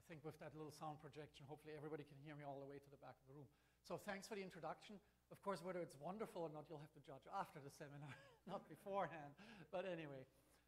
think with that little sound projection, hopefully everybody can hear me all the way to the back of the room. So thanks for the introduction. Of course, whether it's wonderful or not, you'll have to judge after the seminar, not beforehand. But anyway,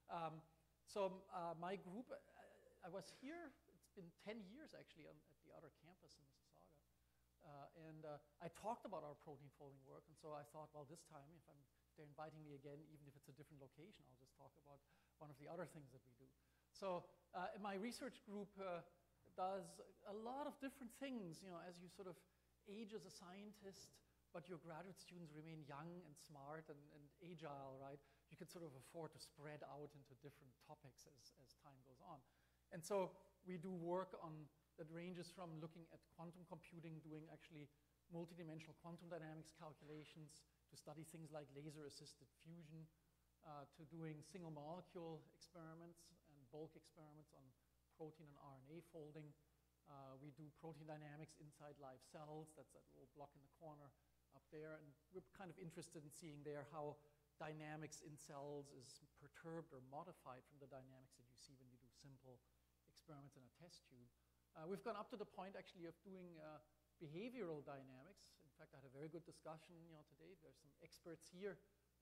my group, I was here, it's been 10 years actually at the other campus in Mississauga. I talked about our protein folding work, and so I thought, well, this time, if they're inviting me again, even if it's a different location, I'll just talk about one of the other things that we do. So my research group does a lot of different things, as you sort of age as a scientist, but your graduate students remain young and smart and agile, right? You can sort of afford to spread out into different topics as time goes on. And so we do work that ranges from looking at quantum computing, doing actually multidimensional quantum dynamics calculations, to study things like laser-assisted fusion, to doing single molecule experiments and bulk experiments on protein and RNA folding. We do protein dynamics inside live cells. That's that little block in the corner up there. And we're kind of interested in seeing there how dynamics in cells is perturbed or modified from the dynamics that you see when you do simple experiments in a test tube. We've gone up to the point actually of doing behavioral dynamics. In fact, I had a very good discussion today. There's some experts here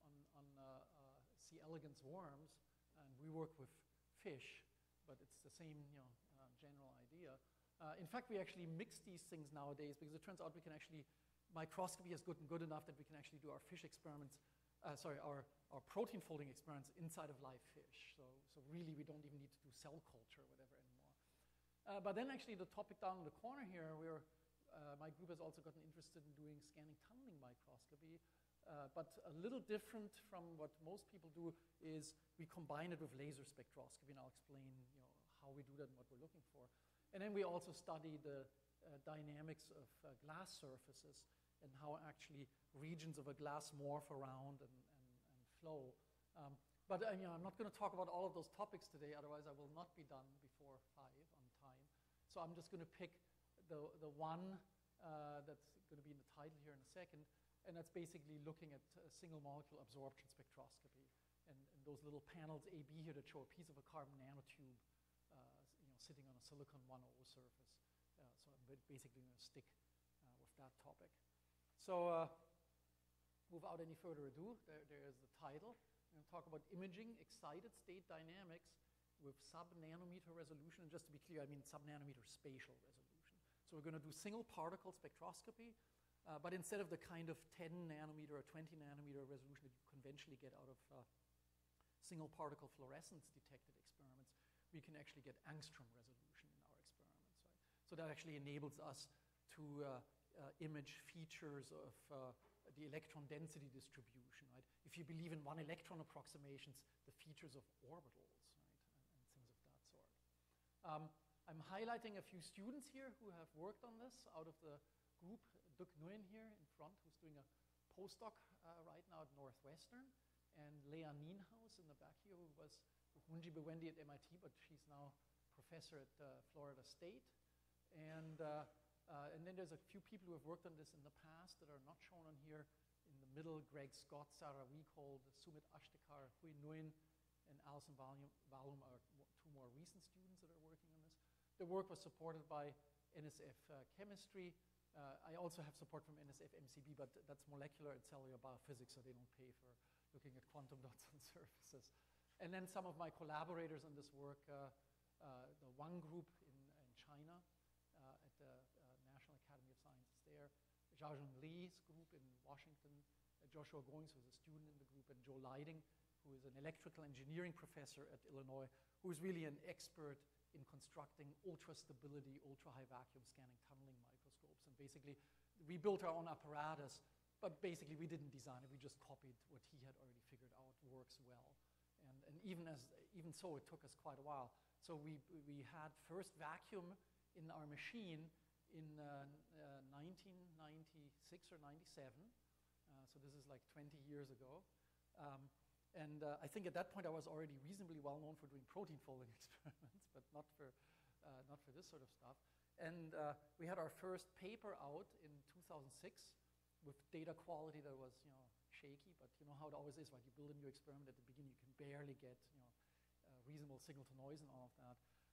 on C. elegans worms, and we work with fish, but it's the same general idea. In fact, we actually mix these things nowadays because it turns out we can actually, microscopy is good enough that we can actually do our fish experiments, our protein folding experiments inside of live fish. So really we don't even need to do cell culture or whatever anymore. But then actually the topic down in the corner here, my group has also gotten interested in doing scanning tunneling microscopy. But a little different from what most people do is we combine it with laser spectroscopy, and I'll explain how we do that and what we're looking for. And then we also study the dynamics of glass surfaces and how actually regions of a glass morph around and flow. But I'm not going to talk about all of those topics today, otherwise I will not be done before 5 on time. So I'm just going to pick the one that's going to be in the title here in a second, and that's basically looking at single molecule absorption spectroscopy and those little panels A, B here that show a piece of a carbon nanotube sitting on a silicon 1O surface. So I'm basically going to stick with that topic. So without any further ado, there is the title. I'm going to talk about imaging excited state dynamics with sub-nanometer resolution. And just to be clear, I mean sub-nanometer spatial resolution. So we're going to do single particle spectroscopy, but instead of the kind of 10 nanometer or 20 nanometer resolution that you conventionally get out of single particle fluorescence detected experiments, we can actually get angstrom resolution in our experiments. Right? So that actually enables us to image features of the electron density distribution. Right? If you believe in one electron approximations, the features of orbitals, right? and things of that sort. I'm highlighting a few students here who have worked on this out of the group. Duc Nguyen here in front, who's doing a postdoc right now at Northwestern, and Lea Nienhaus in the back here, who was with Munji Bewendi at MIT, but she's now professor at Florida State. And then there's a few people who have worked on this in the past that are not shown on here. In the middle, Greg Scott, Sarah Wiekold, Sumit Ashtekar, Hui Nguyen, and Alison Valum are 2 more recent students that are working on this. The work was supported by NSF Chemistry. I also have support from NSF MCB, but that's molecular and cellular biophysics, so they don't pay for looking at quantum dots on surfaces. And then some of my collaborators on this work, the Wang group in China at the National Academy of Sciences there, Xiaozheng Li's group in Washington, Joshua Goings, who's a student in the group, and Joe Leiding, who is an electrical engineering professor at Illinois, who is really an expert in constructing ultra-stability, ultra-high vacuum scanning tunneling microscopes. And basically, we built our own apparatus, but basically we didn't design it. We just copied what he had already figured out works well. And even so, it took us quite a while. So we had first vacuum in our machine in 1996 or 97. So this is like 20 years ago. And I think at that point I was already reasonably well known for doing protein folding experiments, but not for this sort of stuff. And we had our first paper out in 2006 with data quality that was, shaky, but you know how it always is, right? You build a new experiment at the beginning, you can barely get, reasonable signal to noise and all of that.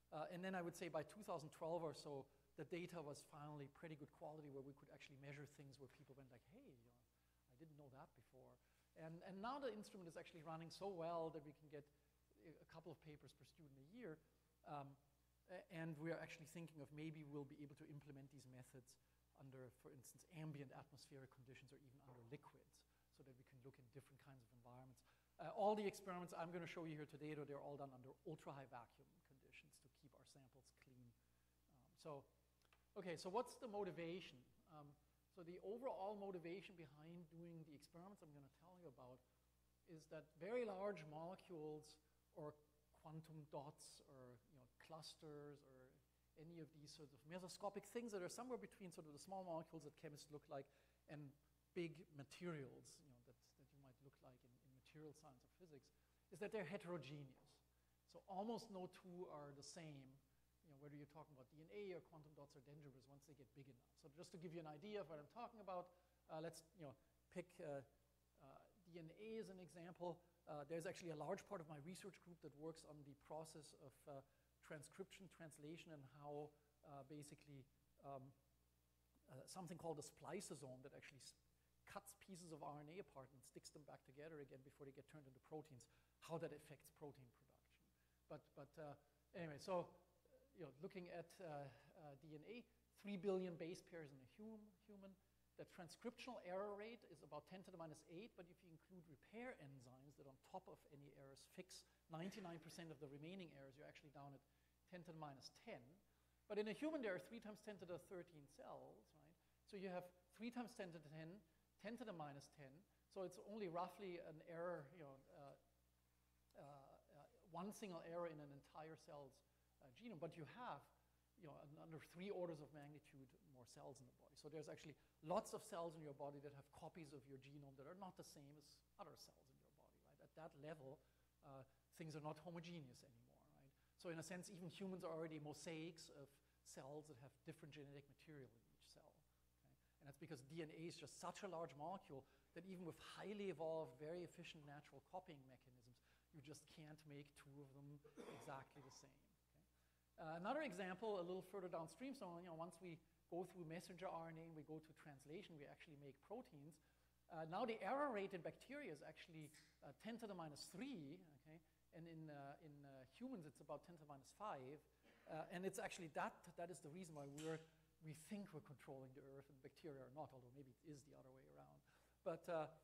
And then I would say by 2012 or so, the data was finally pretty good quality where we could actually measure things where people went like, hey, I didn't know that before. And now the instrument is actually running so well that we can get a couple of papers per student a year. And we're actually thinking of maybe we'll be able to implement these methods under, for instance, ambient atmospheric conditions or even under liquids so that we can look in different kinds of environments. All the experiments I'm going to show you here today, they're all done under ultra-high vacuum conditions to keep our samples clean. Okay, so what's the motivation? So the overall motivation behind doing the experiments I'm going to tell you about is that very large molecules or quantum dots or clusters or any of these sorts of mesoscopic things that are somewhere between sort of the small molecules that chemists look like and big materials that you might look like in material science or physics, is that they're heterogeneous. So almost no two are the same, whether you're talking about DNA or quantum dots or dendribers once they get big enough. So just to give you an idea of what I'm talking about, let's pick DNA as an example. There's actually a large part of my research group that works on the process of transcription, translation, and how basically something called a spliceosome that actually cuts pieces of RNA apart and sticks them back together again before they get turned into proteins, how that affects protein production. But anyway, so looking at DNA, 3 billion base pairs in a human. The transcriptional error rate is about 10 to the minus 8, but if you include repair enzymes that on top of any errors fix 99% of the remaining errors, you're actually down at 10 to the minus 10. But in a human, there are 3 times 10 to the 13 cells, right? So you have 3 times 10 to the 10, 10 to the minus 10. So it's only roughly an error, one single error in an entire cell's genome, but you have under 3 orders of magnitude more cells in the body. So there's actually lots of cells in your body that have copies of your genome that are not the same as other cells in your body, right? At that level, things are not homogeneous anymore, right? So in a sense, even humans are already mosaics of cells that have different genetic material in each cell. Okay? And that's because DNA is just such a large molecule that even with highly evolved, very efficient natural copying mechanisms, you just can't make 2 of them exactly the same. Another example, a little further downstream, so once we go through messenger RNA and we go to translation, we actually make proteins. Now the error rate in bacteria is actually 10 to the minus 3, okay? And in humans it's about 10 to the minus 5. And it's actually that is the reason why we think we're controlling the Earth and bacteria are not, although maybe it is the other way around. But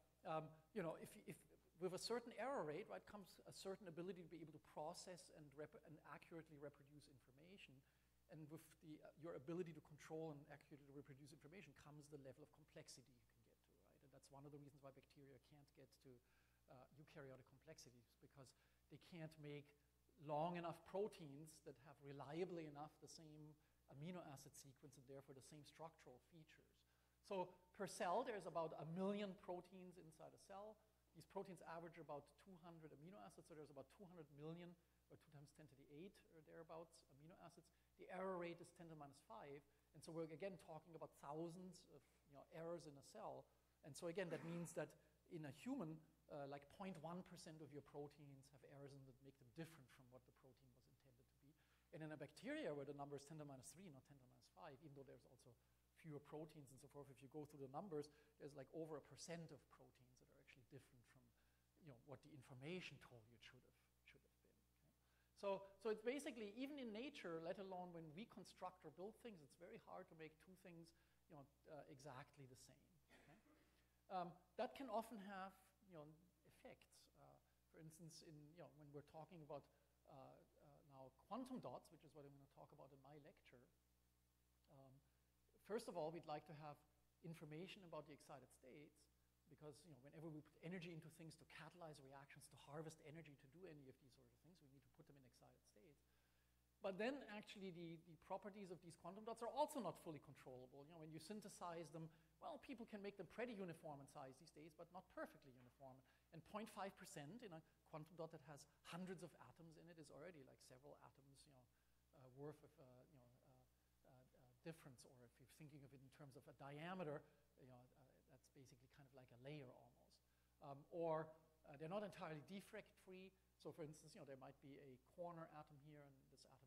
if with a certain error rate, right, comes a certain ability to be able to process and accurately reproduce information. And with your ability to control and accurately reproduce information comes the level of complexity you can get to, right? And that's one of the reasons why bacteria can't get to eukaryotic complexities, because they can't make long enough proteins that have reliably enough the same amino acid sequence and therefore the same structural features. So per cell, there's about 1 million proteins inside a cell. These proteins average about 200 amino acids, so there's about 200 million, or 2 times 10 to the 8, or thereabouts, amino acids. The error rate is 10 to the minus 5, and so we're again talking about thousands of errors in a cell. And so again, that means that in a human, like 0.1% of your proteins have errors in that make them different from what the protein was intended to be. And in a bacteria, where the number is 10 to the minus 3, not 10 to the minus 5, even though there's also fewer proteins and so forth, if you go through the numbers, there's like over 1% of proteins that are actually different from what the information told you it should have been. Okay? So it's basically, even in nature, let alone when we construct or build things, it's very hard to make 2 things exactly the same. Okay? That can often have effects. For instance, when we're talking about now quantum dots, which is what I'm going to talk about in my lecture, first of all, we'd like to have information about the excited states, because whenever we put energy into things to catalyze reactions, to harvest energy, to do any of these sort of things, we need to put them in excited states. But then actually the properties of these quantum dots are also not fully controllable. When you synthesize them, well, people can make them pretty uniform in size these days, but not perfectly uniform. And 0.5% in a quantum dot that has hundreds of atoms in it is already like several atoms worth of difference. Or if you're thinking of it in terms of a diameter, that's basically kind of like a layer almost. Or they're not entirely defect-free. So for instance, there might be a corner atom here, and this atom might actually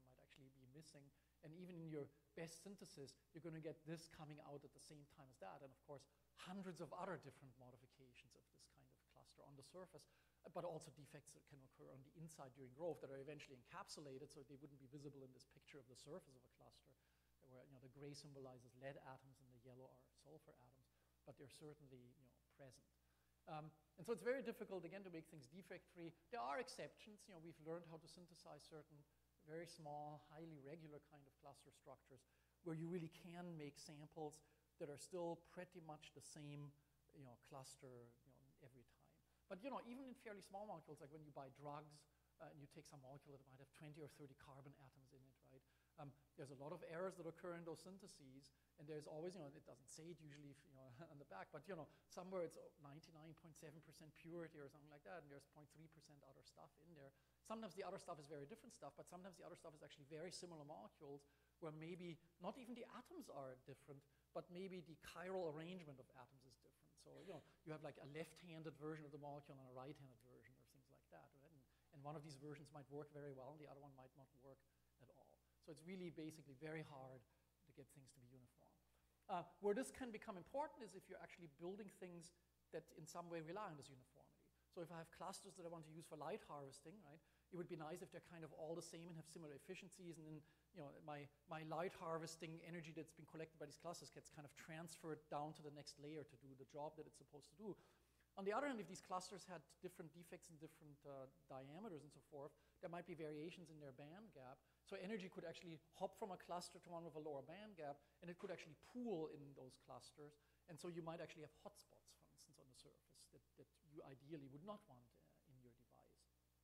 actually be missing. And even in your best synthesis, you're going to get this coming out at the same time as that. And of course, hundreds of other different modifications of this kind of cluster on the surface, but also defects that can occur on the inside during growth that are eventually encapsulated, so they wouldn't be visible in this picture of the surface of a cluster, where the gray symbolizes lead atoms and the yellow are sulfur atoms, but they're certainly present. And so it's very difficult, again, to make things defect-free. There are exceptions. We've learned how to synthesize certain very small, highly regular kind of cluster structures where you really can make samples that are still pretty much the same cluster every time. But even in fairly small molecules, like when you buy drugs and you take some molecule that might have 20 or 30 carbon atoms in it, right? There's a lot of errors that occur in those syntheses, and there's always, it doesn't say it usually on the back, but somewhere it's 99.7% purity or something like that, and there's 0.3% other stuff in there. Sometimes the other stuff is very different stuff, but sometimes the other stuff is actually very similar molecules where maybe not even the atoms are different, but maybe the chiral arrangement of atoms is different. So you have like a left-handed version of the molecule and a right-handed version or things like that, right? And one of these versions might work very well, and the other one might not work at all. So it's really basically very hard to get things to be uniform. Where this can become important is if you're actually building things that in some way rely on this uniformity. So if I have clusters that I want to use for light harvesting, right, it would be nice if they're kind of all the same and have similar efficiencies, and then my light harvesting energy that's been collected by these clusters gets kind of transferred down to the next layer to do the job that it's supposed to do. On the other hand, if these clusters had different defects and different diameters and so forth, there might be variations in their band gap. So energy could actually hop from a cluster to one with a lower band gap, and it could actually pool in those clusters. And so you might actually have hotspots, for instance, on the surface that you ideally would not want in your device.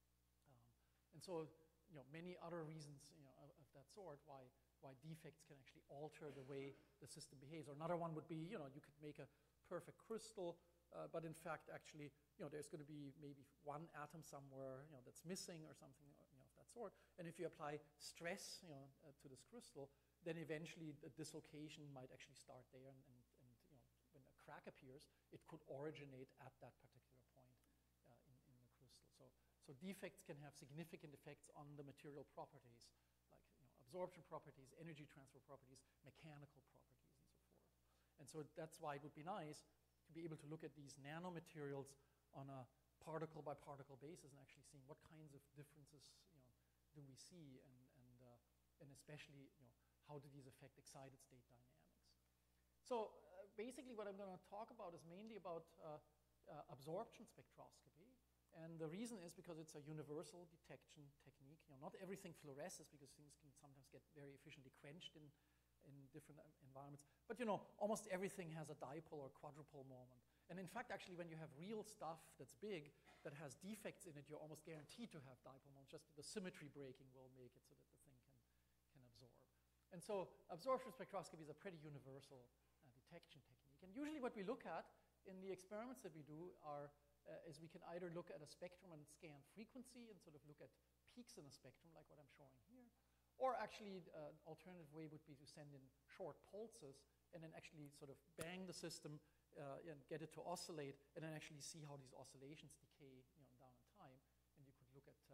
And so many other reasons of that sort why defects can actually alter the way the system behaves. Or another one would be, you could make a perfect crystal, but in fact, actually, there's going to be maybe one atom somewhere, that's missing or something, of that sort. And if you apply stress, to this crystal, then eventually the dislocation might actually start there, and when a crack appears, it could originate at that particular point in the crystal. So defects can have significant effects on the material properties, like absorption properties, energy transfer properties, mechanical properties, and so forth. And so that's why it would be nice to be able to look at these nanomaterials on a particle by particle basis and actually seeing what kinds of differences do we see, and especially how do these affect excited state dynamics. So basically what I'm going to talk about is mainly about absorption spectroscopy. And the reason is because it's a universal detection technique. Not everything fluoresces because things can sometimes get very efficiently quenched in different environments. But almost everything has a dipole or quadrupole moment. And in fact, actually, when you have real stuff that's big, that has defects in it, you're almost guaranteed to have dipole moments. Just the symmetry breaking will make it so that the thing can absorb. And so absorption spectroscopy is a pretty universal detection technique. And usually what we look at in the experiments that we do is we can either look at a spectrum and scan frequency and sort of look at peaks in a spectrum, like what I'm showing here. Or actually, alternative way would be to send in short pulses and then actually sort of bang the system and get it to oscillate, and then actually see how these oscillations decay down in time. And you could look at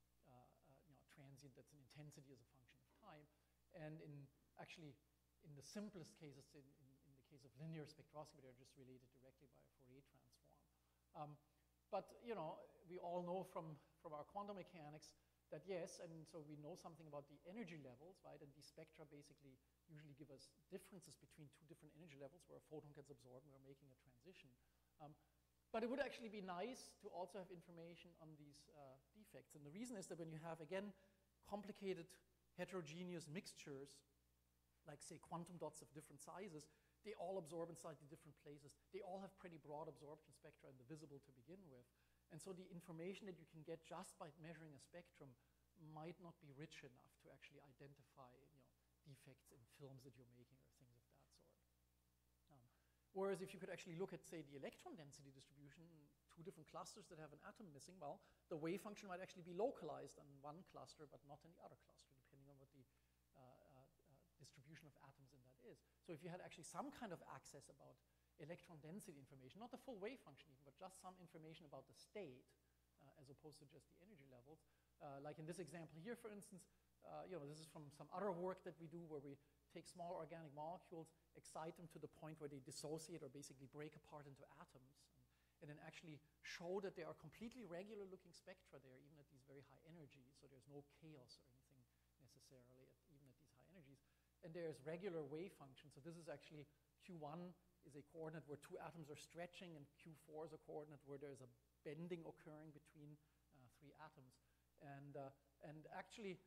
transient, that's an intensity as a function of time. And actually, in the simplest cases, in the case of linear spectroscopy, they're just related directly by a Fourier transform. But we all know from our quantum mechanics that yes, and so we know something about the energy levels, right? And these spectra basically usually give us differences between two different energy levels where a photon gets absorbed and we're making a transition. But it would actually be nice to also have information on these defects. And the reason is that when you have, again, complicated heterogeneous mixtures, like say quantum dots of different sizes, they all absorb in slightly different places. They all have pretty broad absorption spectra in the visible to begin with. And so the information that you can get just by measuring a spectrum might not be rich enough to actually identify defects in films that you're making or things of that sort. Whereas if you could actually look at, say, the electron density distribution, two different clusters that have an atom missing, well, the wave function might actually be localized on one cluster but not in the other cluster, depending on what the distribution of atoms in that is. So if you had actually some kind of access about electron density information, not the full wave function even, but just some information about the state as as opposed to just the energy levels. Like in this example here, for instance, this is from some other work that we do where we take small organic molecules, excite them to the point where they dissociate or basically break apart into atoms, and then actually show that they are completely regular looking spectra there, even at these very high energies. So there's no chaos or anything necessarily, even at these high energies. And there's regular wave function. So this is actually Q1 is a coordinate where two atoms are stretching, and Q4 is a coordinate where there's a bending occurring between three atoms. And actually,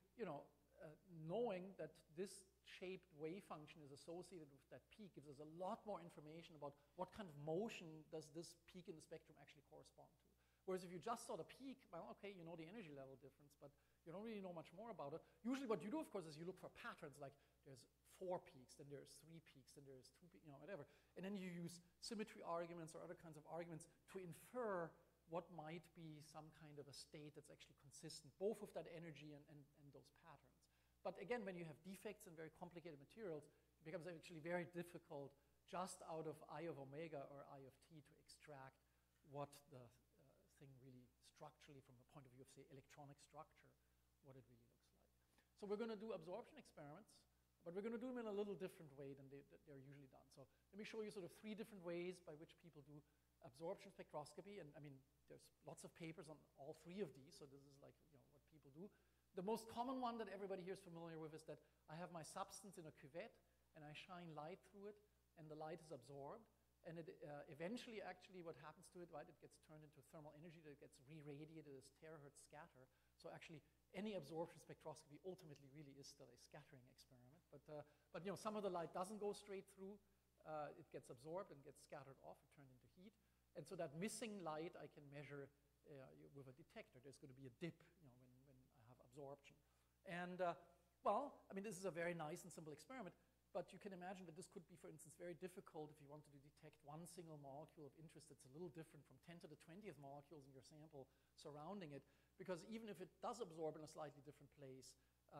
knowing that this shaped wave function is associated with that peak gives us a lot more information about what kind of motion does this peak in the spectrum actually correspond to. Whereas if you just saw the peak, well, okay, you know the energy level difference, but you don't really know much more about it. Usually what you do, of course, is you look for patterns, like there's 4 peaks, then there's 3 peaks, then there's 2 peaks, whatever. And then you use symmetry arguments or other kinds of arguments to infer what might be some kind of a state that's actually consistent, both with that energy and those patterns. But again, when you have defects in very complicated materials, it becomes actually very difficult just out of I of omega or I of t to extract what the thing really structurally, from the point of view of, say, electronic structure, what it really looks like. So we're going to do absorption experiments, but we're going to do them in a little different way than they're usually done. So let me show you sort of 3 different ways by which people do absorption spectroscopy. And I mean, there's lots of papers on all 3 of these, so this is like what people do. The most common one that everybody here is familiar with is that I have my substance in a cuvette, and I shine light through it, and the light is absorbed. And it eventually, actually, what happens to it, right, it gets turned into thermal energy that gets re-radiated as terahertz scatter. So actually, any absorption spectroscopy ultimately really is still a scattering experiment. But some of the light doesn't go straight through. It gets absorbed and gets scattered off. It turned into heat. And so that missing light I can measure with a detector. There's going to be a dip when I have absorption. And, well, I mean, this is a very nice and simple experiment. But you can imagine that this could be, for instance, very difficult if you wanted to detect one single molecule of interest that's a little different from 10 to the 20th molecules in your sample surrounding it. Because even if it does absorb in a slightly different place,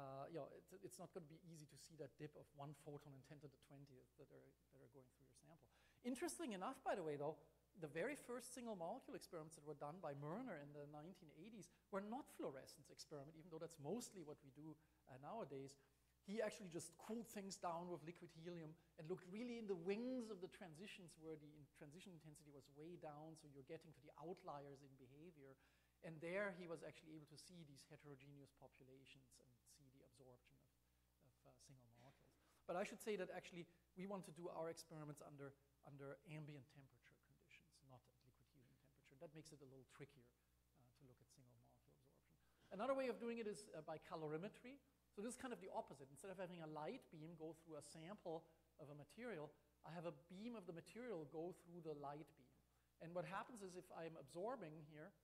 it's not going to be easy to see that dip of 1 photon in 10 to the 20th that are going through your sample. Interesting enough, by the way, though, the very first single molecule experiments that were done by Murner in the 1980s were not fluorescence experiments, even though that's mostly what we do nowadays. He actually just cooled things down with liquid helium and looked really in the wings of the transitions where the transition intensity was way down, so you're getting to the outliers in behavior. And there he was actually able to see these heterogeneous populations and see the absorption of single molecules. But I should say that actually we want to do our experiments under ambient temperature conditions, not at liquid helium temperature. That makes it a little trickier to look at single molecule absorption. Another way of doing it is by calorimetry. So this is kind of the opposite. Instead of having a light beam go through a sample of a material, I have a beam of the material go through the light beam. And what happens is if I'm absorbing here,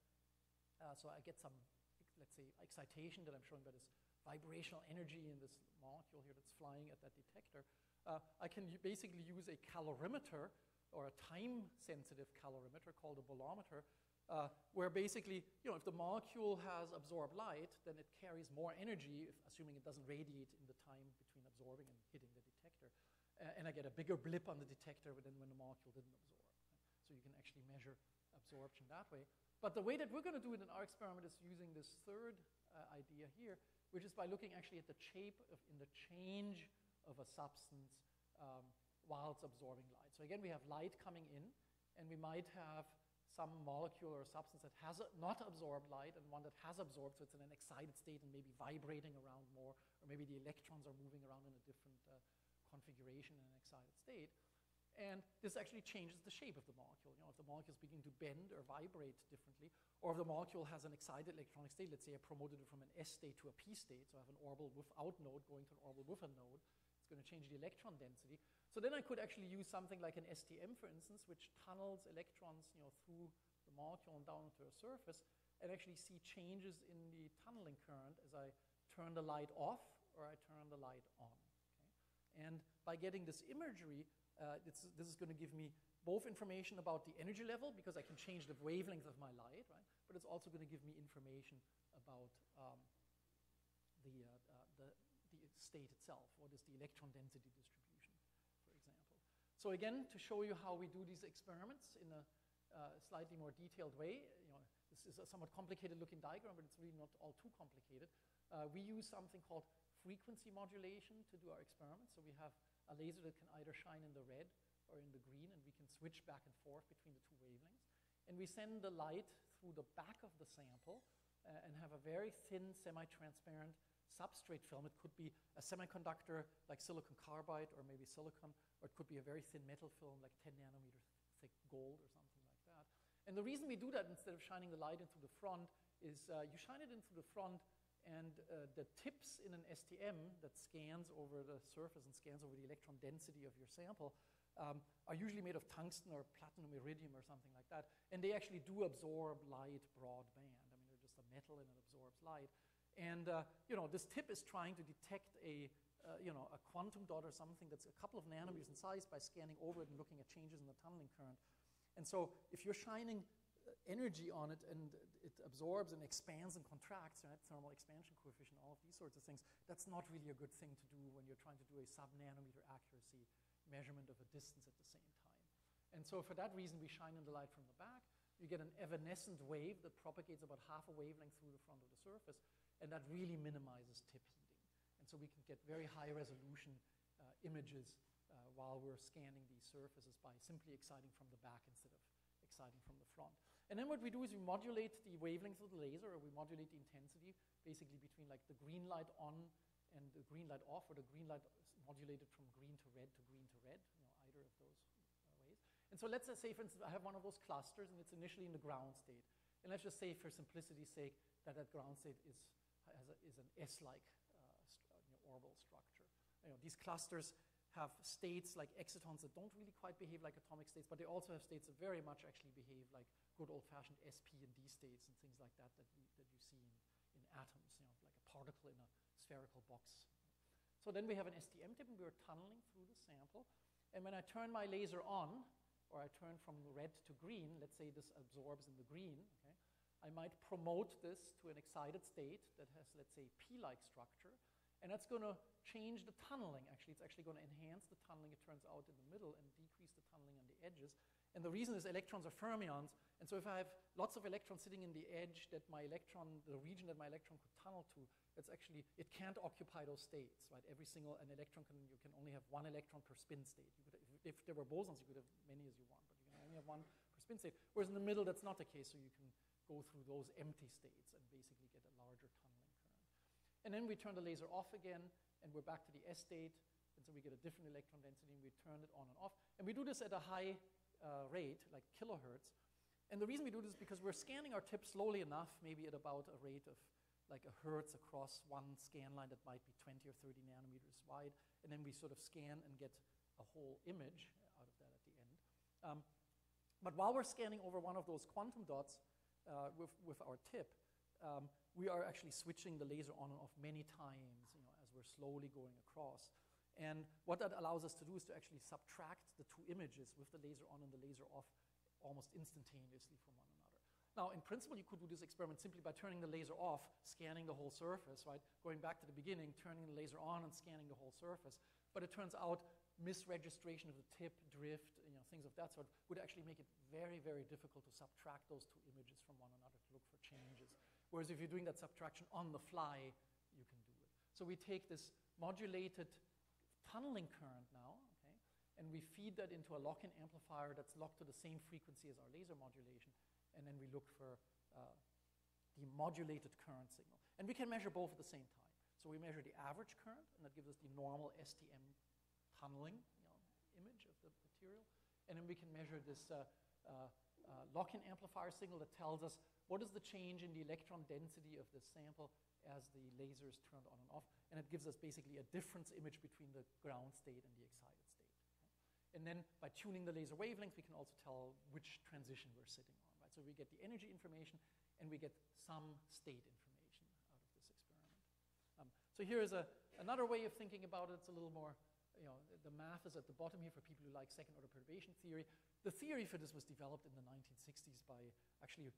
so I get some, let's say, excitation that I'm showing by this vibrational energy in this molecule here that's flying at that detector, I can basically use a calorimeter or a time-sensitive calorimeter called a bolometer, where basically, if the molecule has absorbed light, then it carries more energy, assuming it doesn't radiate in the time between absorbing and hitting the detector. And I get a bigger blip on the detector than when the molecule didn't absorb. Right? So you can actually measure absorption that way. But the way that we're going to do it in our experiment is using this third idea here, which is by looking actually at the shape in the change of a substance while it's absorbing light. So again, we have light coming in, and we might have some molecule or substance that has not absorbed light and one that has absorbed, so it's in an excited state and maybe vibrating around more, or maybe the electrons are moving around in a different configuration in an excited state. And this actually changes the shape of the molecule. If the molecule is beginning to bend or vibrate differently, or if the molecule has an excited electronic state, let's say I promoted it from an S state to a P state, so I have an orbital without node going to an orbital with a node, it's going to change the electron density. So then I could actually use something like an STM, for instance, which tunnels electrons through the molecule and down into a surface, and actually see changes in the tunneling current as I turn the light off or I turn the light on. Okay? And by getting this imagery, this is going to give me both information about the energy level, because I can change the wavelength of my light, right? But it's also going to give me information about the state itself. What is the electron density distribution, for example. So again, to show you how we do these experiments in a slightly more detailed way, this this is a somewhat complicated looking diagram, but it's really not all too complicated. We use something called frequency modulation to do our experiments. So we have a laser that can either shine in the red or in the green, and we can switch back and forth between the two wavelengths. And we send the light through the back of the sample and have a very thin, semi-transparent substrate film. It could be a semiconductor like silicon carbide or maybe silicon, or it could be a very thin metal film like 10 nanometer thick gold or something like that. And the reason we do that instead of shining the light into the front is you shine it into the front, and the tips in an STM that scans over the surface and scans over the electron density of your sample are usually made of tungsten or platinum iridium or something like that. And they actually do absorb light broadband. I mean, they're just a metal and it absorbs light. And this tip is trying to detect a quantum dot or something that's a couple of nanometers in size by scanning over it and looking at changes in the tunneling current. And so if you're shining energy on it and it absorbs and expands and contracts, right, thermal expansion coefficient, all of these sorts of things, that's not really a good thing to do when you're trying to do a sub-nanometer accuracy measurement of a distance at the same time. And so for that reason, we shine in the light from the back. You get an evanescent wave that propagates about half a wavelength through the front of the surface, and that really minimizes tip heating. And so we can get very high resolution images while we're scanning these surfaces by simply exciting from the back instead of exciting from the front. And then what we do is we modulate the wavelength of the laser, or we modulate the intensity, basically between like the green light on and the green light off, or the green light modulated from green to red, either of those ways. And so let's say, for instance, I have one of those clusters, and it's initially in the ground state. And let's just say, for simplicity's sake, that ground state is an S-like orbital structure. These clusters have states like excitons that don't really quite behave like atomic states, but they also have states that very much actually behave like good old-fashioned SP and D states and things like that that you see in atoms, like a particle in a spherical box. So then we have an STM tip, and we're tunneling through the sample. And when I turn my laser on, or I turn from red to green, let's say this absorbs in the green, okay, I might promote this to an excited state that has, let's say, P-like structure. And that's going to change the tunneling, actually. It's actually going to enhance the tunneling, it turns out, in the middle and decrease the tunneling on the edges. And the reason is electrons are fermions. And so if I have lots of electrons sitting in the edge that the region that my electron could tunnel to, it's actually, it can't occupy those states, right? You can only have one electron per spin state. If there were bosons, you could have many as you want, but you can only have one per spin state. Whereas in the middle, that's not the case, so you can go through those empty states and basically get a larger tunneling current. And then we turn the laser off again, and we're back to the S state, and so we get a different electron density, and we turn it on and off. And we do this at a high rate, like kilohertz. And the reason we do this is because we're scanning our tip slowly enough, maybe at about a rate of like a hertz across one scan line that might be 20 or 30 nanometers wide, and then we sort of scan and get a whole image out of that at the end. But while we're scanning over one of those quantum dots with our tip, we are actually switching the laser on and off many times, as we're slowly going across. And what that allows us to do is to actually subtract the two images with the laser on and the laser off almost instantaneously from one another. Now, in principle, you could do this experiment simply by turning the laser off, scanning the whole surface, right? Going back to the beginning, turning the laser on and scanning the whole surface. But it turns out misregistration of the tip, drift, things of that sort would actually make it very, very difficult to subtract those two images from one another to look for changes. Whereas if you're doing that subtraction on the fly, you can do it. So we take this modulated tunneling current now, okay, and we feed that into a lock-in amplifier that's locked to the same frequency as our laser modulation, and then we look for the modulated current signal. And we can measure both at the same time. So we measure the average current, and that gives us the normal STM tunneling image of the material. And then we can measure this lock-in amplifier signal that tells us what is the change in the electron density of the sample as the laser is turned on and off. And it gives us basically a difference image between the ground state and the excited state. Okay? And then by tuning the laser wavelengths, we can also tell which transition we're sitting on. Right? So we get the energy information, and we get some state information out of this experiment. So here is another way of thinking about it. It's a little more, the math is at the bottom here for people who like second-order perturbation theory. The theory for this was developed in the 1960s by actually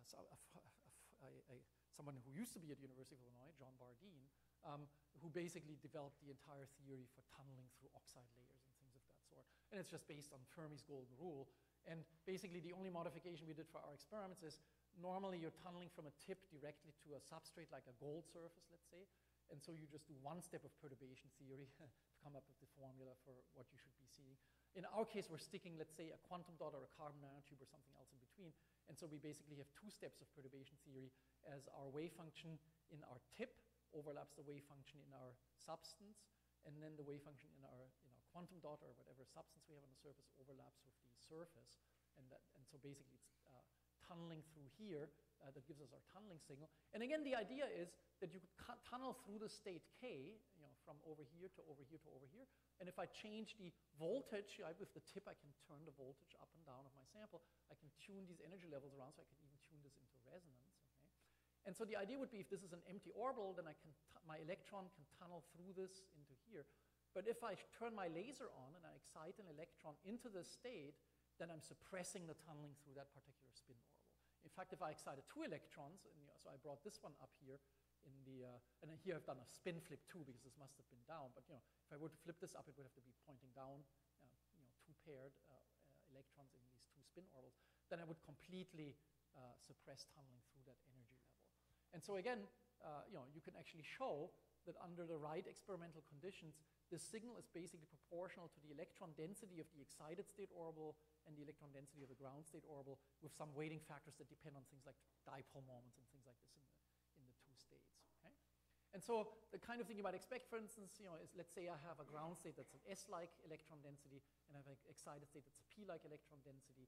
someone who used to be at the University of Illinois, John Bardeen, who basically developed the entire theory for tunneling through oxide layers and things of that sort. And it's just based on Fermi's golden rule. And basically the only modification we did for our experiments is normally you're tunneling from a tip directly to a substrate, like a gold surface, let's say. And so you just do one step of perturbation theory to come up with the formula for what you should be seeing. In our case, we're sticking, let's say, a quantum dot or a carbon nanotube or something else in between. And so we basically have two steps of perturbation theory, as our wave function in our tip overlaps the wave function in our substance, and then the wave function in our quantum dot or whatever substance we have on the surface overlaps with the surface. And so basically it's tunneling through here that gives us our tunneling signal. And again, the idea is that you could tunnel through the state K, from over here to over here to over here. And if I change the voltage, with the tip I can turn the voltage up and down of my sample. I can tune these energy levels around, so I can even tune this into resonance. Okay? And so the idea would be, if this is an empty orbital, then my electron can tunnel through this into here. But if I turn my laser on and I excite an electron into this state, then I'm suppressing the tunneling through that particular spin orbital. In fact, if I excited two electrons, and, so I brought this one up here in the, and then here I've done a spin flip too, because this must have been down. But if I were to flip this up, it would have to be pointing down, two paired electrons in these two spin orbitals. Then I would completely suppress tunneling through that energy level. And so again, you can actually show that under the right experimental conditions, this signal is basically proportional to the electron density of the excited state orbital and the electron density of the ground state orbital, with some weighting factors that depend on things like dipole moments and things like this in the two states. Okay? And so the kind of thing you might expect, for instance, is, let's say I have a ground state that's an S-like electron density, and I have an excited state that's a P-like electron density.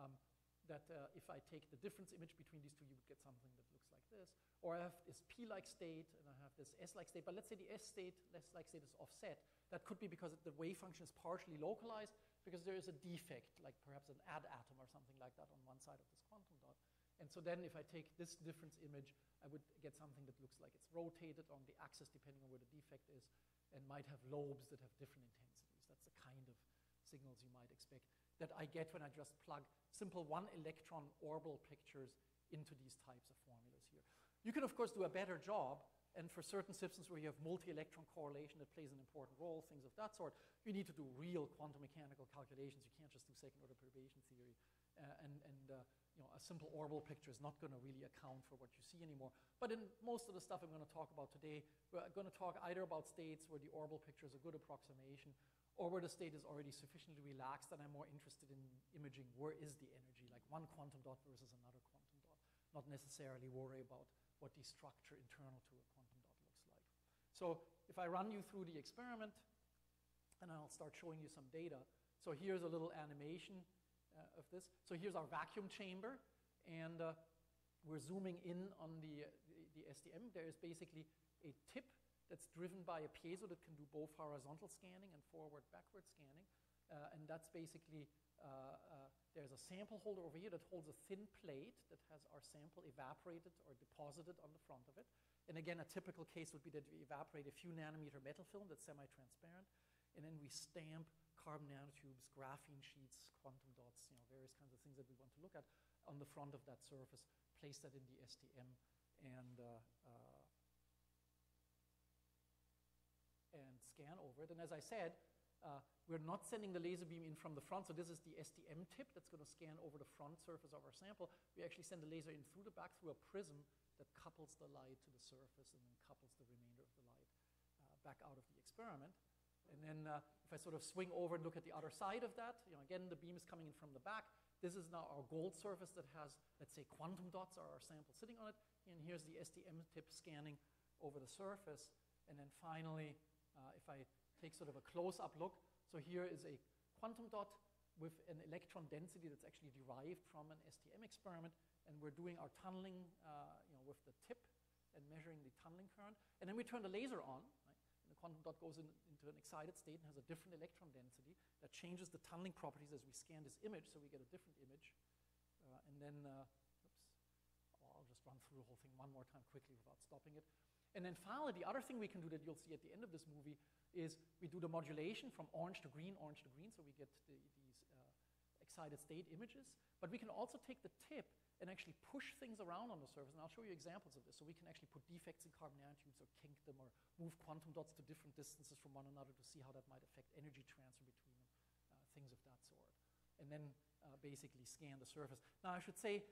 If I take the difference image between these two, you would get something that looks like this. Or I have this P-like state, and I have this S-like state. But let's say the S-like state is offset. That could be because the wave function is partially localized, because there is a defect, like perhaps an add atom or something like that on one side of this quantum dot. And so then if I take this difference image, I would get something that looks like it's rotated on the axis depending on where the defect is, and might have lobes that have different intensities. That's the kind of signals you might expect that I get when I just plug simple one-electron orbital pictures into these types of formulas here. You can, of course, do a better job, and for certain systems where you have multi-electron correlation that plays an important role, things of that sort, you need to do real quantum mechanical calculations. You can't just do second-order perturbation theory. A simple orbital picture is not going to really account for what you see anymore. But in most of the stuff I'm going to talk about today, we're going to talk either about states where the orbital picture is a good approximation, or where the state is already sufficiently relaxed and I'm more interested in imaging where is the energy, like one quantum dot versus another quantum dot, not necessarily worry about what the structure internal to a quantum dot looks like. So if I run you through the experiment, and I'll start showing you some data. So here's a little animation of this. So here's our vacuum chamber, and we're zooming in on the STM. There is basically a tip that's driven by a piezo that can do both horizontal scanning and forward-backward scanning. And that's basically, there's a sample holder over here that holds a thin plate that has our sample evaporated or deposited on the front of it. And again, a typical case would be that we evaporate a few nanometer metal film that's semi-transparent, and then we stamp carbon nanotubes, graphene sheets, quantum dots, various kinds of things that we want to look at on the front of that surface, place that in the STM, and scan over it. And as I said, we're not sending the laser beam in from the front, so this is the STM tip that's going to scan over the front surface of our sample. We actually send the laser in through the back through a prism that couples the light to the surface and then couples the remainder of the light back out of the experiment. And then if I sort of swing over and look at the other side of that, again, the beam is coming in from the back. This is now our gold surface that has, let's say, quantum dots or our sample sitting on it. And here's the STM tip scanning over the surface. And then finally, if I take sort of a close-up look, so here is a quantum dot with an electron density that's actually derived from an STM experiment. And we're doing our tunneling with the tip and measuring the tunneling current. And then we turn the laser on. Quantum dot goes into an excited state and has a different electron density that changes the tunneling properties as we scan this image, so we get a different image. And then, I'll just run through the whole thing one more time quickly without stopping it. And then finally, the other thing we can do that you'll see at the end of this movie is we do the modulation from orange to green, so we get these excited state images. But we can also take the tip and actually push things around on the surface. And I'll show you examples of this. So we can actually put defects in carbon nanotubes or kink them or move quantum dots to different distances from one another to see how that might affect energy transfer between them, things of that sort. And then basically scan the surface. Now I should say,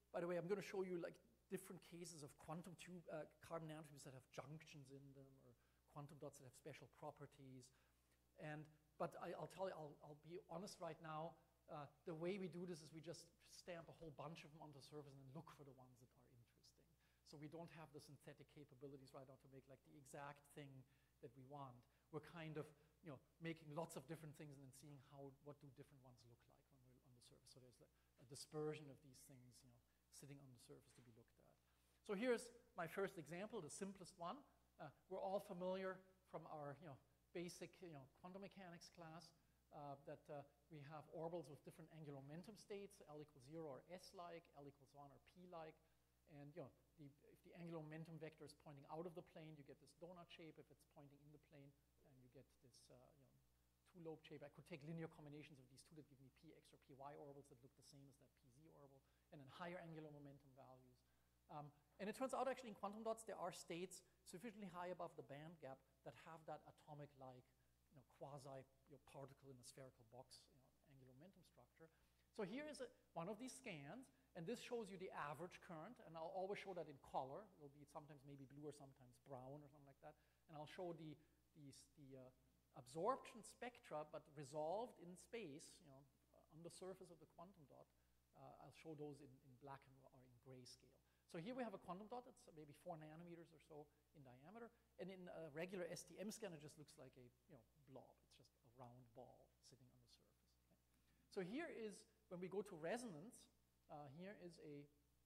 by the way, I'm going to show you like different cases of quantum carbon nanotubes that have junctions in them, or quantum dots that have special properties. But I'll tell you, I'll be honest right now. The way we do this is we just stamp a whole bunch of them on the surface and then look for the ones that are interesting. So we don't have the synthetic capabilities right now to make like the exact thing that we want. We're kind of, making lots of different things and then seeing what do different ones look like when we're on the surface. So there's a dispersion of these things, sitting on the surface to be looked at. So here's my first example, the simplest one. We're all familiar from our, basic, quantum mechanics class that we have orbitals with different angular momentum states, L equals 0 or S-like, L equals 1 or P-like. And if the angular momentum vector is pointing out of the plane, you get this donut shape. If it's pointing in the plane, you get this two-lobe shape. I could take linear combinations of these two that give me Px or Py orbitals that look the same as that Pz orbital, and then higher angular momentum values. And it turns out actually in quantum dots there are states sufficiently high above the band gap that have that atomic-like quasi particle in a spherical box angular momentum structure. So here is one of these scans, and this shows you the average current, and I'll always show that in color. It'll be sometimes maybe blue or sometimes brown or something like that. And I'll show the absorption spectra, but resolved in space, on the surface of the quantum dot. I'll show those in black or in grayscale. So here we have a quantum dot that's maybe 4 nanometers or so in diameter, and in a regular STM scan, it just looks like a blob. It's just a round ball sitting on the surface. Okay? So here is, when we go to resonance, here is a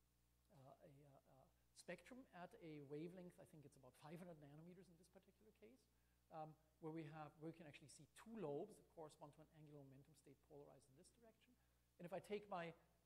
spectrum at a wavelength, I think it's about 500 nanometers in this particular case, where we can actually see two lobes that correspond to an angular momentum state polarized in this direction. And if I take my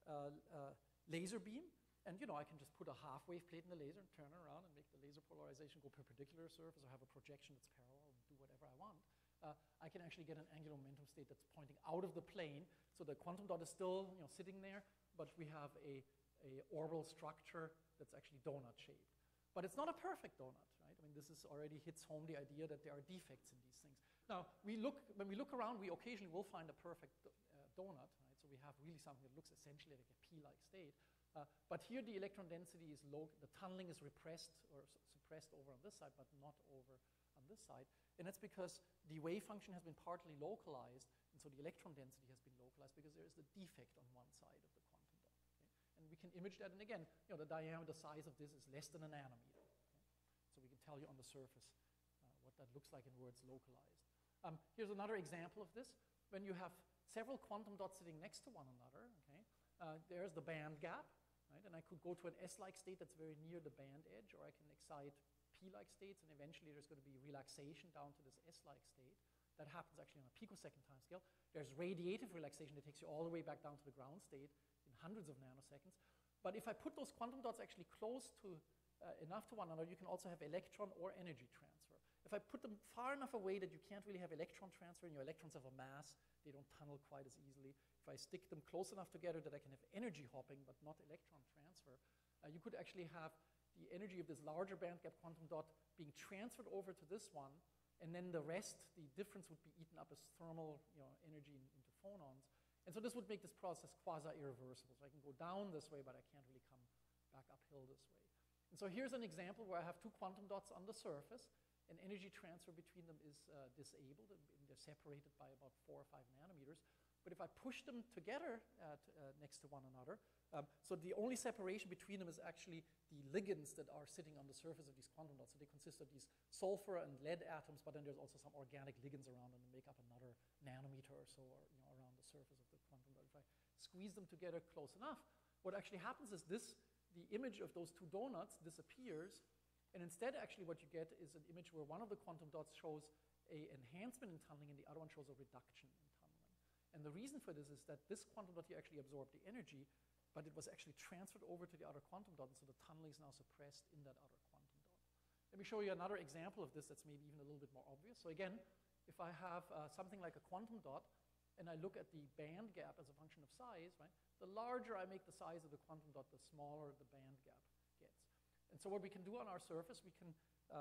laser beam, and I can just put a half-wave plate in the laser and turn it around and make the laser polarization go perpendicular to the surface, or have a projection that's parallel and do whatever I want, I can actually get an angular momentum state that's pointing out of the plane. So the quantum dot is still sitting there, but we have a orbital structure that's actually donut-shaped. But it's not a perfect donut, right? I mean, this already hits home the idea that there are defects in these things. Now, when we look around, we occasionally will find a perfect donut, right? So we have really something that looks essentially like a P-like state. But here the electron density is low, the tunneling is repressed or suppressed over on this side, but not over on this side. And that's because the wave function has been partly localized, and so the electron density has been localized because there is the defect on one side of the quantum dot. Okay? And we can image that, and again, the diameter size of this is less than a nanometer. Okay? So we can tell you on the surface what that looks like in words localized. Here's another example of this. When you have several quantum dots sitting next to one another, okay, there's the band gap. Right? And I could go to an S-like state that's very near the band edge, or I can excite P-like states, and eventually there's going to be relaxation down to this S-like state. That happens actually on a picosecond time scale. There's radiative relaxation that takes you all the way back down to the ground state in hundreds of nanoseconds. But if I put those quantum dots actually close to enough to one another, you can also have electron or energy transfer. If I put them far enough away that you can't really have electron transfer, and your electrons have a mass, they don't tunnel quite as easily. If I stick them close enough together that I can have energy hopping but not electron transfer, you could actually have the energy of this larger band gap quantum dot being transferred over to this one, and then the rest, the difference would be eaten up as thermal energy into phonons. And so this would make this process quasi-irreversible. So I can go down this way, but I can't really come back uphill this way. And so here's an example where I have two quantum dots on the surface, and energy transfer between them is disabled, and they're separated by about 4 or 5 nanometers. But if I push them together next to one another, so the only separation between them is actually the ligands that are sitting on the surface of these quantum dots. So they consist of these sulfur and lead atoms, but then there's also some organic ligands around them that make up another nanometer or so around the surface of the quantum dot. If I squeeze them together close enough, what actually happens is the image of those two donuts disappears, and instead actually what you get is an image where one of the quantum dots shows an enhancement in tunneling and the other one shows a reduction in tunneling. And the reason for this is that this quantum dot here actually absorbed the energy, but it was actually transferred over to the other quantum dot, and so the tunneling is now suppressed in that other quantum dot. Let me show you another example of this that's maybe even a little bit more obvious. So again, if I have something like a quantum dot, and I look at the band gap as a function of size, right, the larger I make the size of the quantum dot, the smaller the band gap gets. And so what we can do on our surface, we can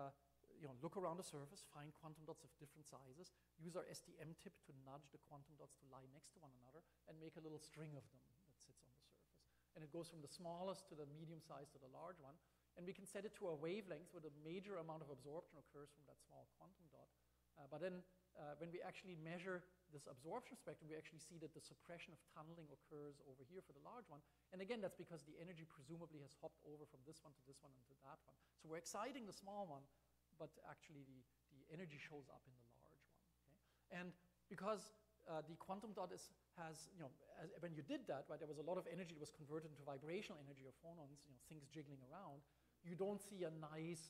look around the surface, find quantum dots of different sizes, use our STM tip to nudge the quantum dots to lie next to one another, and make a little string of them that sits on the surface. And it goes from the smallest to the medium size to the large one. And we can set it to a wavelength where a major amount of absorption occurs from that small quantum dot. But then when we actually measure this absorption spectrum, we actually see that the suppression of tunneling occurs over here for the large one. And again, that's because the energy presumably has hopped over from this one to this one and to that one. So we're exciting the small one, but actually the energy shows up in the large one. Okay? And because the quantum dot has, when you did that, right, there was a lot of energy that was converted into vibrational energy or phonons, things jiggling around. You don't see a nice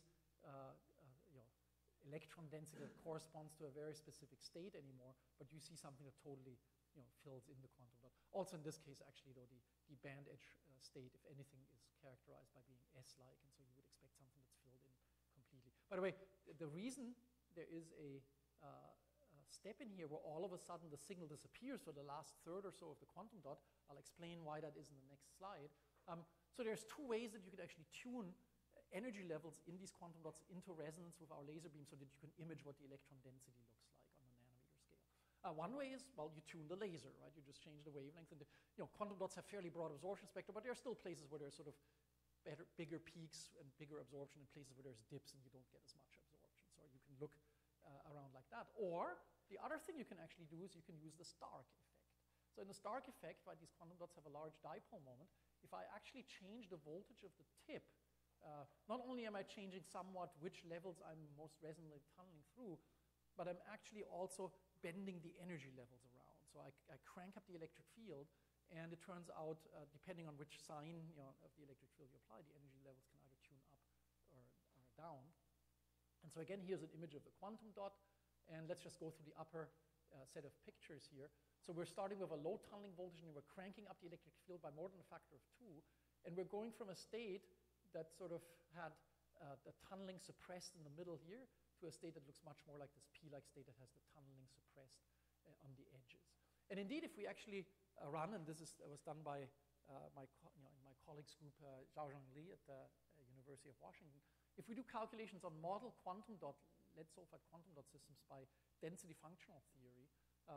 electron density that corresponds to a very specific state anymore, but you see something that totally fills in the quantum dot. Also in this case, actually, though, the band edge state, if anything, is characterized by being S-like, and so you would expect something that's filled in completely. By the way, the reason there is a step in here where all of a sudden the signal disappears for the last third or so of the quantum dot, I'll explain why that is in the next slide. So there's two ways that you could actually tune energy levels in these quantum dots into resonance with our laser beam so that you can image what the electron density looks like on the nanometer scale. One way is, well, you tune the laser, right? You just change the wavelength. And quantum dots have fairly broad absorption spectrum, but there are still places where there's sort of bigger peaks and bigger absorption and places where there's dips and you don't get as much absorption. So you can look around like that. Or the other thing you can actually do is you can use the Stark effect. So in the Stark effect, right, these quantum dots have a large dipole moment. If I actually change the voltage of the tip, not only am I changing somewhat which levels I'm most resonantly tunneling through, but I'm actually also bending the energy levels around. So I crank up the electric field, and it turns out, depending on which sign of the electric field you apply, the energy levels can either tune up or down. And so again, here's an image of the quantum dot, and let's just go through the upper set of pictures here. So we're starting with a low tunneling voltage, and we're cranking up the electric field by more than a factor of 2, and we're going from a state that sort of had the tunneling suppressed in the middle here to a state that looks much more like this P-like state that has the tunneling suppressed on the edges. And indeed, if we actually run, and this was done by my colleagues group, Zhaozheng Li at the University of Washington, if we do calculations on model quantum dot, lead sulfide quantum dot systems by density functional theory,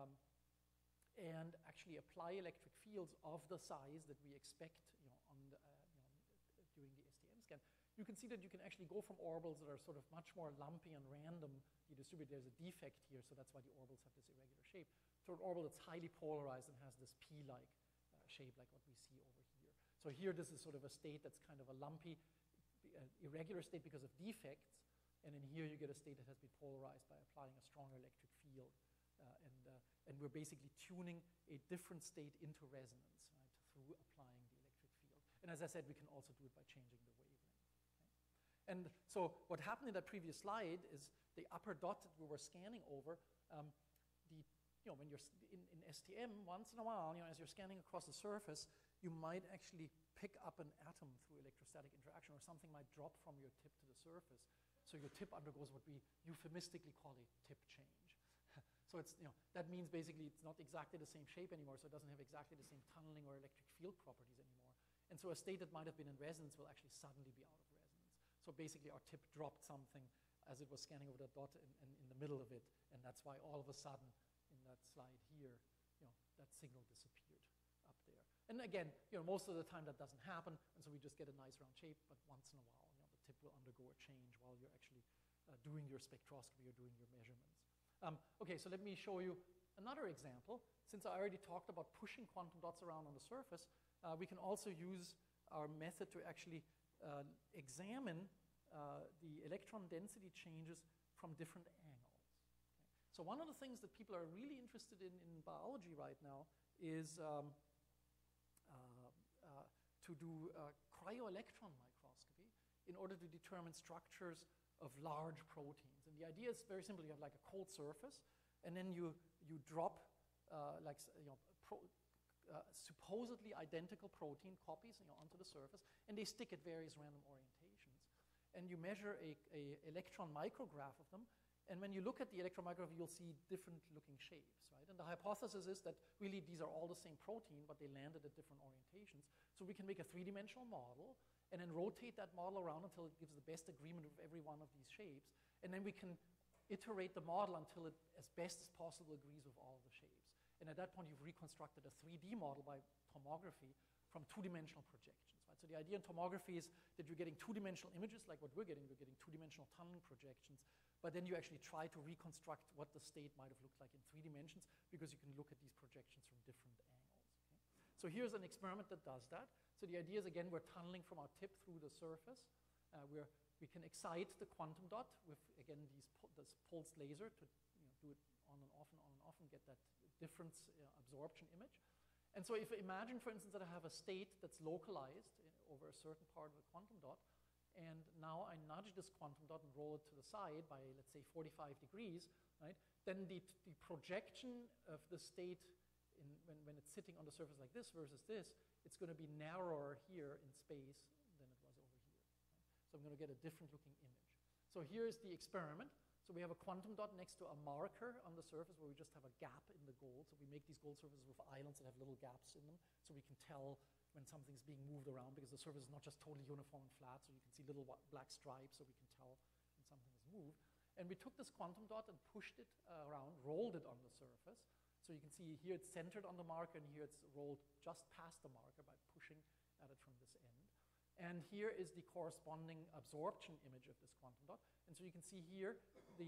and actually apply electric fields of the size that we expect during the STM scan, you can see that you can actually go from orbitals that are sort of much more lumpy and randomly distributed. There's a defect here, so that's why the orbitals have this irregular shape, to an orbital that's highly polarized and has this P-like shape like what we see over here. So here this is sort of a state that's kind of a lumpy, irregular state because of defects, and in here you get a state that has been polarized by applying a stronger electric field. And we're basically tuning a different state into resonance, right, through applying the electric field. And as I said, we can also do it by changing the wavelength. Okay? And so what happened in that previous slide is the upper dot that we were scanning over, when you're in STM, once in a while, as you're scanning across the surface, you might actually pick up an atom through electrostatic interaction, or something might drop from your tip to the surface. So your tip undergoes what we euphemistically call a tip change. So it's, that means basically it's not exactly the same shape anymore, so it doesn't have exactly the same tunneling or electric field properties anymore. And so a state that might have been in resonance will actually suddenly be out of resonance. So basically our tip dropped something as it was scanning over that dot and in the middle of it, and that's why all of a sudden in that slide here, that signal disappeared up there. And again, most of the time that doesn't happen, and so we just get a nice round shape, but once in a while, the tip will undergo a change while you're actually doing your spectroscopy or doing your measurements. Okay, so let me show you another example. Since I already talked about pushing quantum dots around on the surface, we can also use our method to actually examine the electron density changes from different angles. Okay. So one of the things that people are really interested in biology right now is to do cryo-electron microscopy in order to determine structures of large proteins. And the idea is very simple. You have like a cold surface, and then you drop supposedly identical protein copies onto the surface, and they stick at various random orientations. And you measure a electron micrograph of them, and when you look at the electron micrograph, you'll see different looking shapes, right? And the hypothesis is that really these are all the same protein, but they landed at different orientations. So we can make a three-dimensional model and then rotate that model around until it gives the best agreement of every one of these shapes. And then we can iterate the model until it, as best as possible, agrees with all of the shapes. And at that point, you've reconstructed a 3D model by tomography from two-dimensional projections. Right? So the idea in tomography is that you're getting two-dimensional images like what we're getting two-dimensional tunneling projections, but then you actually try to reconstruct what the state might have looked like in 3 dimensions because you can look at these projections from different angles. Okay? So here's an experiment that does that. So the idea is, again, we're tunneling from our tip through the surface. We can excite the quantum dot with, again, this pulsed laser to do it on and off and on and off and get that difference absorption image. And so if I imagine, for instance, that I have a state that's localized over a certain part of the quantum dot, and now I nudge this quantum dot and roll it to the side by, let's say, 45 degrees, right? Then the projection of the state when it's sitting on the surface like this versus this, it's going to be narrower here in space than it was over here. Right? So I'm going to get a different looking image. So here's the experiment. So we have a quantum dot next to a marker on the surface where we just have a gap in the gold. So we make these gold surfaces with islands that have little gaps in them, so we can tell when something's being moved around, because the surface is not just totally uniform and flat, so you can see little black stripes, so we can tell when something is moved. And we took this quantum dot and pushed it around, rolled it on the surface. So you can see here it's centered on the marker, and here it's rolled just past the marker by pushing at it from this end. And here is the corresponding absorption image of this quantum dot. And so you can see here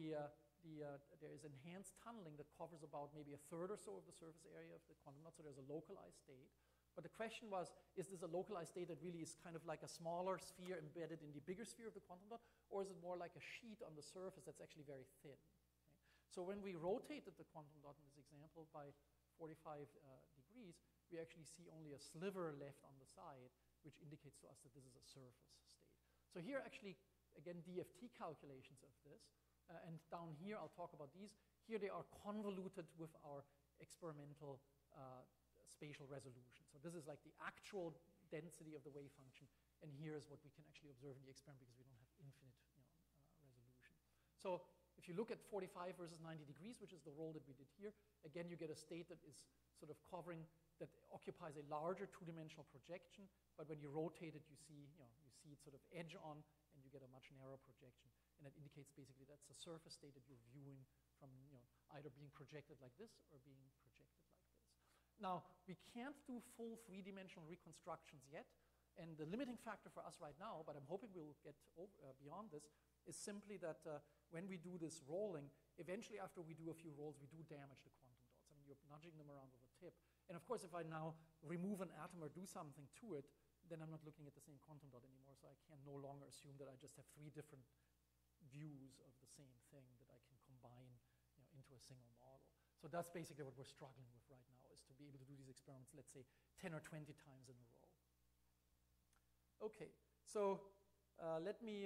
there is enhanced tunneling that covers about maybe a third or so of the surface area of the quantum dot, so there's a localized state. But the question was, is this a localized state that really is kind of like a smaller sphere embedded in the bigger sphere of the quantum dot, or is it more like a sheet on the surface that's actually very thin? Okay? So when we rotated the quantum dot in this example by 45 degrees, we actually see only a sliver left on the side, which indicates to us that this is a surface state. So here actually, again, DFT calculations of this. And down here, I'll talk about these. Here they are convoluted with our experimental spatial resolution. So this is like the actual density of the wave function. And here is what we can actually observe in the experiment because we don't have infinite resolution. So if you look at 45 versus 90 degrees, which is the roll that we did here, again, you get a state that is sort of covering, that occupies a larger two-dimensional projection. But when you rotate it, you see it sort of edge on, and you get a much narrower projection. And that indicates basically that's a surface state that you're viewing from either being projected like this or being projected like this. Now, we can't do full three-dimensional reconstructions yet. And the limiting factor for us right now, but I'm hoping we'll get beyond this, is simply that when we do this rolling, eventually after we do a few rolls, we do damage the quantum dots. I mean, you're nudging them around with a tip. And of course, if I now remove an atom or do something to it, then I'm not looking at the same quantum dot anymore, so I can no longer assume that I just have 3 different views of the same thing that I can combine into a single model. So that's basically what we're struggling with right now, is to be able to do these experiments, let's say, 10 or 20 times in a row. Okay, so let me,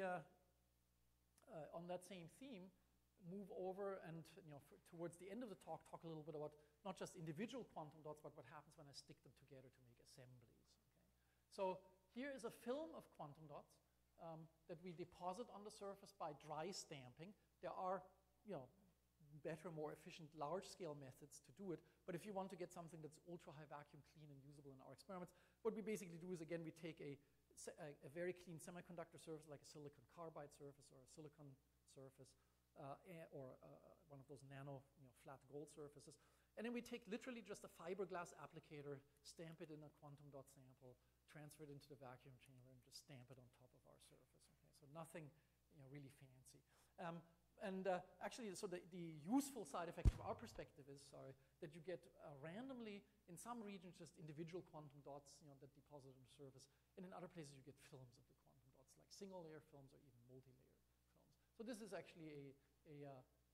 on that same theme, move over and towards the end of the talk a little bit about not just individual quantum dots, but what happens when I stick them together to make assemblies. So here is a film of quantum dots that we deposit on the surface by dry stamping. There are, better, more efficient, large-scale methods to do it. But if you want to get something that's ultra-high vacuum clean and usable in our experiments, what we basically do is, again, we take a very clean semiconductor surface, like a silicon carbide surface or a silicon surface, or one of those nano, flat gold surfaces. And then we take literally just a fiberglass applicator, stamp it in a quantum dot sample, transfer it into the vacuum chamber, and just stamp it on top of our surface. Okay? So nothing really fancy. Actually, so the useful side effect from our perspective is, that you get randomly, in some regions, just individual quantum dots that deposit on the surface. And in other places, you get films of the quantum dots, like single-layer films or even multi-layer films. So this is actually a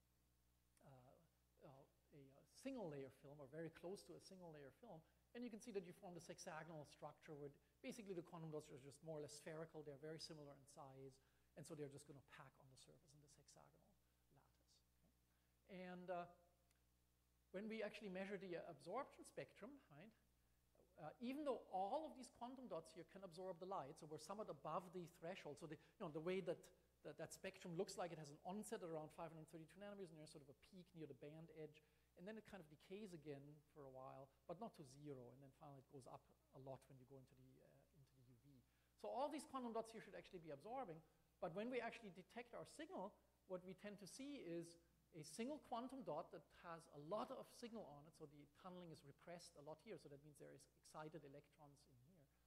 single-layer film, or very close to a single-layer film. And you can see that you form this hexagonal structure where basically the quantum dots are just more or less spherical. They're very similar in size. And so they're just going to pack on the surface in this hexagonal lattice. Okay? And when we actually measure the absorption spectrum, right, even though all of these quantum dots here can absorb the light, so we're somewhat above the threshold. So the way that spectrum looks like, it has an onset around 532 nanometers, and there's sort of a peak near the band edge. And then it kind of decays again for a while, but not to 0. And then finally it goes up a lot when you go into the UV. So all these quantum dots here should actually be absorbing. But when we actually detect our signal, what we tend to see is a single quantum dot that has a lot of signal on it. So the tunneling is repressed a lot here. So that means there is excited electrons in here.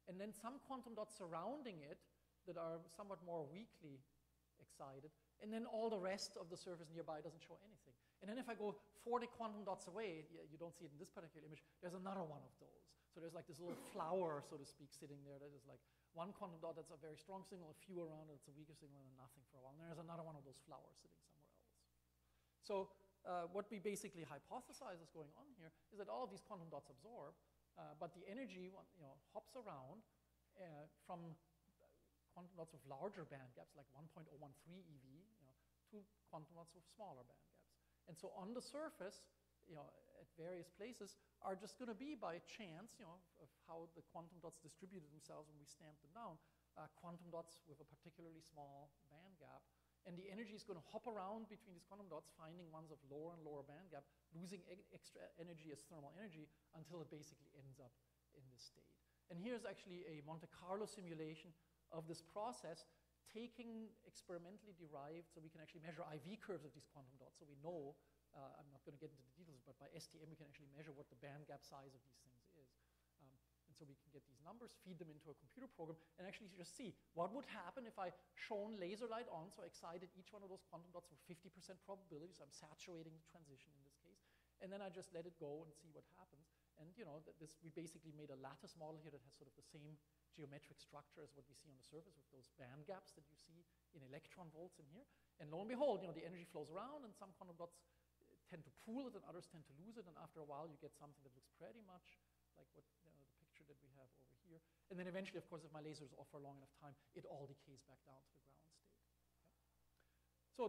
and then some quantum dots surrounding it that are somewhat more weakly excited, and then all the rest of the surface nearby doesn't show anything. And then if I go 40 quantum dots away, you don't see it in this particular image, there's another one of those. So there's like this little flower, so to speak, sitting there that is like one quantum dot that's a very strong signal, a few around it, it's a weaker signal, and nothing for a while. And there's another one of those flowers sitting somewhere else. So what we basically hypothesize is going on here is that all of these quantum dots absorb, but the energy hops around from quantum dots with larger band gaps, like 1.013 eV, to quantum dots with smaller band gaps. And so on the surface, at various places, are just going to be by chance, of how the quantum dots distributed themselves when we stamped them down, quantum dots with a particularly small band gap. And the energy is going to hop around between these quantum dots, finding ones of lower and lower band gap, losing extra energy as thermal energy until it basically ends up in this state. And here's actually a Monte Carlo simulation of this process, taking experimentally derived, so we can actually measure IV curves of these quantum dots. So we know, I'm not going to get into the details, but by STM we can actually measure what the band gap size of these things is. And so we can get these numbers, feed them into a computer program, and actually just see what would happen if I shone laser light on, so I excited each one of those quantum dots with 50% probability, so I'm saturating the transition in this case, and then I just let it go and see what happens. And we basically made a lattice model here that has sort of the same geometric structure as what we see on the surface with those band gaps that you see in electron volts in here. And lo and behold, the energy flows around, and some quantum dots tend to pool it, and others tend to lose it, and after a while you get something that looks pretty much like what the picture that we have over here. And then eventually, of course, if my laser is off for a long enough time, it all decays back down to the ground state. Okay? So,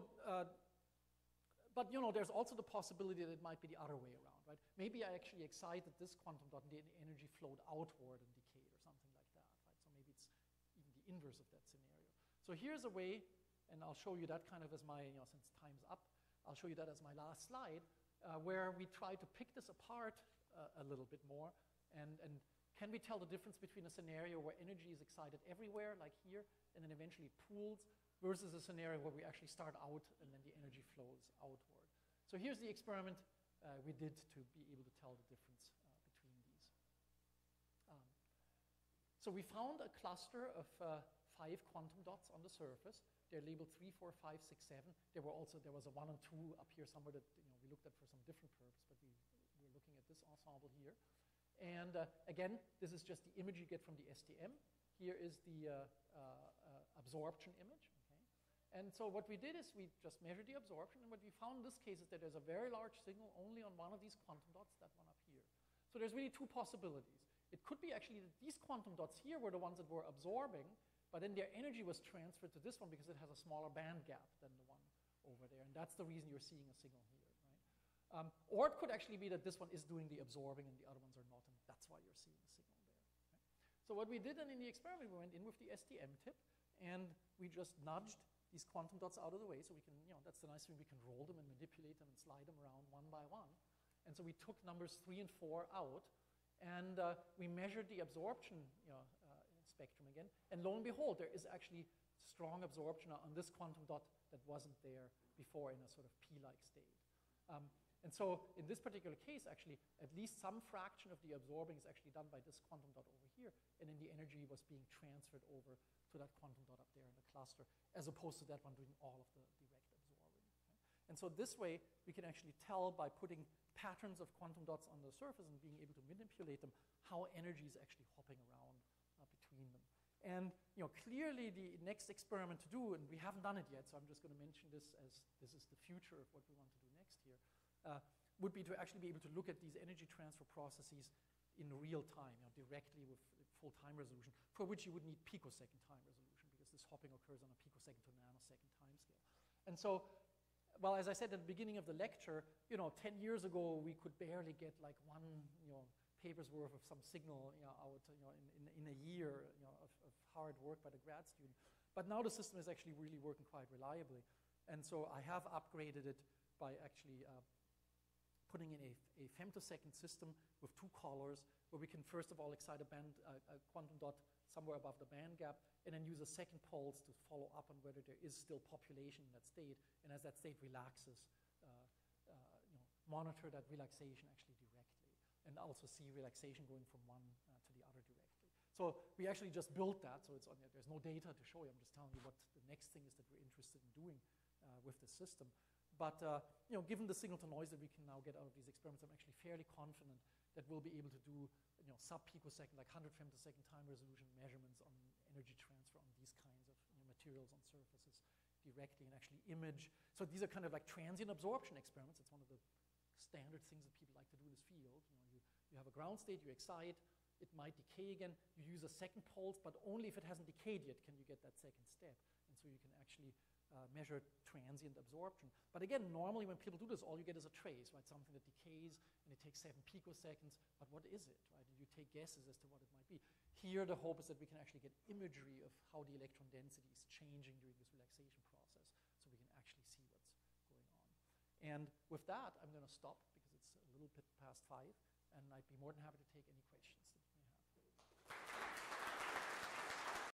but there's also the possibility that it might be the other way around, right? Maybe I actually excited this quantum dot and the energy flowed outward and decayed or something like that, right? So maybe it's even the inverse of that scenario. So here's a way, and I'll show you that kind of as my, since time's up, I'll show you that as my last slide, where we try to pick this apart a little bit more, and can we tell the difference between a scenario where energy is excited everywhere, like here, and then eventually it pools, versus a scenario where we actually start out and then the energy flows outward. So here's the experiment we did to be able to tell the difference between these. So we found a cluster of 5 quantum dots on the surface. They're labeled 3, 4, 5, 6, 7. There was a 1 and 2 up here somewhere that we looked at for some different purpose, but we're looking at this ensemble here. And again, this is just the image you get from the STM. Here is the absorption image. Okay? And so what we did is we just measured the absorption, and what we found in this case is that there's a very large signal only on one of these quantum dots, that one up here. So there's really 2 possibilities. It could be actually that these quantum dots here were the ones that were absorbing, but then their energy was transferred to this one because it has a smaller band gap than the one over there, and that's the reason you're seeing a signal here. Or it could actually be that this one is doing the absorbing and the other ones are not, and that's why you're seeing a signal there. Right? So what we did then in the experiment, we went in with the STM tip, and we just nudged these quantum dots out of the way, so we can, that's the nice thing, we can roll them and manipulate them and slide them around one by one. And so we took numbers 3 and 4 out, and we measured the absorption spectrum again, and lo and behold, there is actually strong absorption on this quantum dot that wasn't there before in a sort of P-like state. And so in this particular case, actually, at least some fraction of the absorbing is actually done by this quantum dot over here, and then the energy was being transferred over to that quantum dot up there in the cluster, as opposed to that one doing all of the direct absorbing. Okay? And so this way, we can actually tell by putting patterns of quantum dots on the surface and being able to manipulate them, how energy is actually hopping around between them. And clearly the next experiment to do, and we haven't done it yet, so I'm just going to mention this as this is the future of what we want to do next here, would be to actually be able to look at these energy transfer processes in real time, directly with full time resolution, for which you would need picosecond time resolution, because this hopping occurs on a picosecond to nanosecond time scale. And so, well, as I said at the beginning of the lecture, 10 years ago we could barely get like one paper's worth of some signal out in a year of hard work by the grad student. But now the system is actually really working quite reliably. And so I have upgraded it by actually putting in a femtosecond system with 2 collars, where we can first of all excite a quantum dot somewhere above the band gap, and then use a second pulse to follow up on whether there is still population in that state, and as that state relaxes, monitor that relaxation actually directly, and also see relaxation going from one to the other directly. So we actually just built that, so it's on there. There's no data to show you. I'm just telling you what the next thing is that we're interested in doing with the system. But given the signal to noise that we can now get out of these experiments, I'm actually fairly confident that we'll be able to do sub-picosecond, like 100 femtosecond time resolution measurements on energy transfer on these kinds of materials on surfaces directly and actually image. So these are kind of like transient absorption experiments. It's one of the standard things that people like to do in this field. You have a ground state, you excite, it might decay again. You use a second pulse, but only if it hasn't decayed yet can you get that second step. And so you can actually measure transient absorption. But again, normally when people do this, all you get is a trace, right? Something that decays and it takes 7 picoseconds, but what is it, right? You take guesses as to what it might be. Here the hope is that we can actually get imagery of how the electron density is changing during this relaxation process, so we can actually see what's going on. And with that, I'm going to stop because it's a little bit past 5, and I'd be more than happy to take any questions that